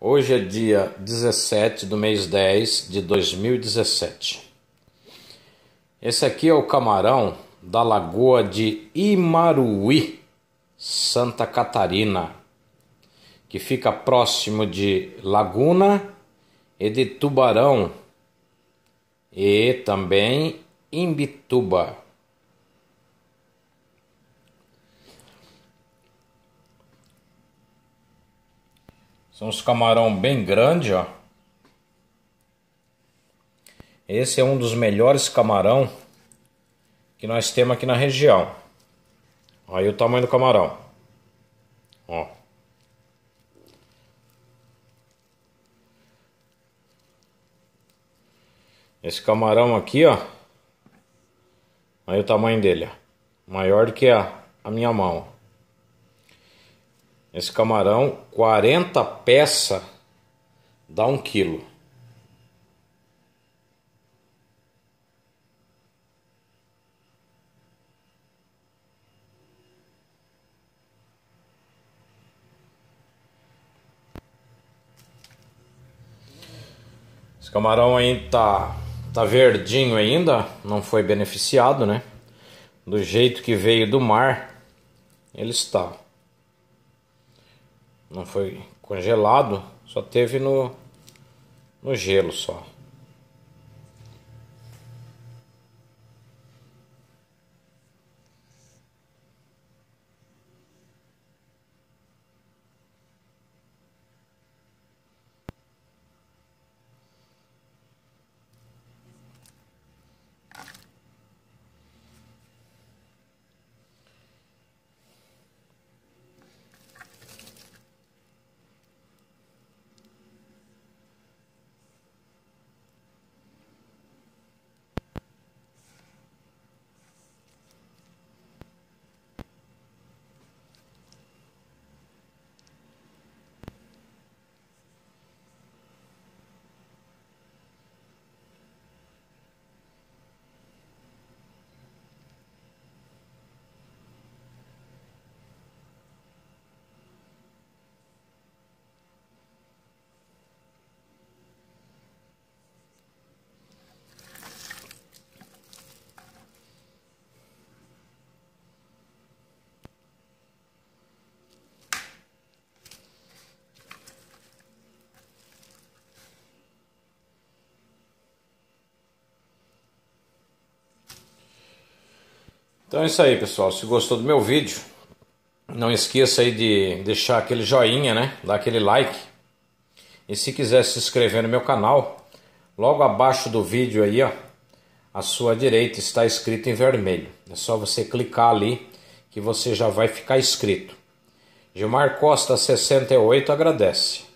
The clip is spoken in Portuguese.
Hoje é dia 17 do mês 10 de 2017. Esse aqui é o camarão da Lagoa de Imaruí, Santa Catarina, que fica próximo de Laguna e de Tubarão e também Imbituba. São uns camarão bem grandes, ó. Esse é um dos melhores camarão que nós temos aqui na região. Aí o tamanho do camarão. Ó. Esse camarão aqui, ó. Aí o tamanho dele, ó. Maior do que a minha mão. Esse camarão, 40 peças, dá 1 quilo. Esse camarão aí tá verdinho ainda, não foi beneficiado, né? Do jeito que veio do mar, ele está. Não foi congelado, só teve no gelo só. Então é isso aí, pessoal. Se gostou do meu vídeo, não esqueça aí de deixar aquele joinha, né? Dar aquele like. E se quiser se inscrever no meu canal, logo abaixo do vídeo aí, ó, à sua direita está escrito em vermelho. É só você clicar ali que você já vai ficar inscrito. Gilmar Costa 68 agradece.